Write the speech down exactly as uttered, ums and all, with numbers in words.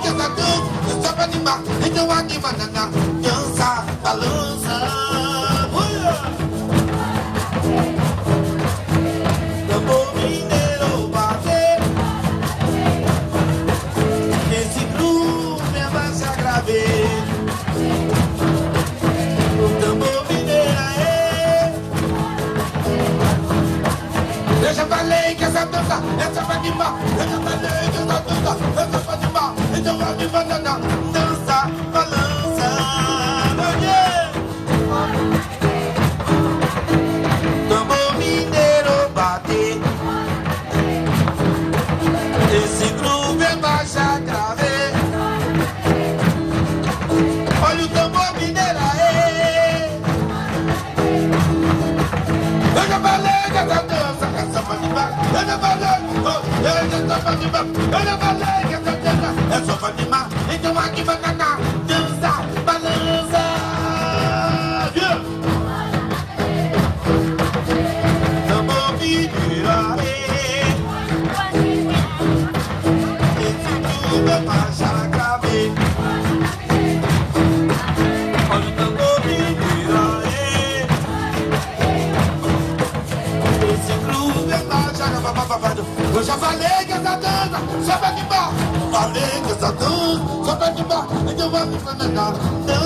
que essa dança é só pra animar. Então anima, naná, dança, balança. Tambor mineiro bater, esse groove é massa grave. O tambor mineiro é. Eu já falei que essa dança é só pra animar. Eu já falei que essa dança é só pra animar. Então anima, naná, dança, balança. Tambor mineiro bater, esse groove é baixa grave. Olha o tambor mineiro aí. Eu já falei que essa dança é só pra animar. Eu já falei, oh, eu já só pra animar. Eu já falei que essa dança é só pra animar. Então aqui vai cantar, dança, balança. Yeah. Tambor mineiro aí, esse groove é baixa grave. Olha o tambor mineiro aí, esse groove é baixa grave. Eu já falei que essa dança só pra animar. Falei que essa dança só pra animar. Então vai me mandar.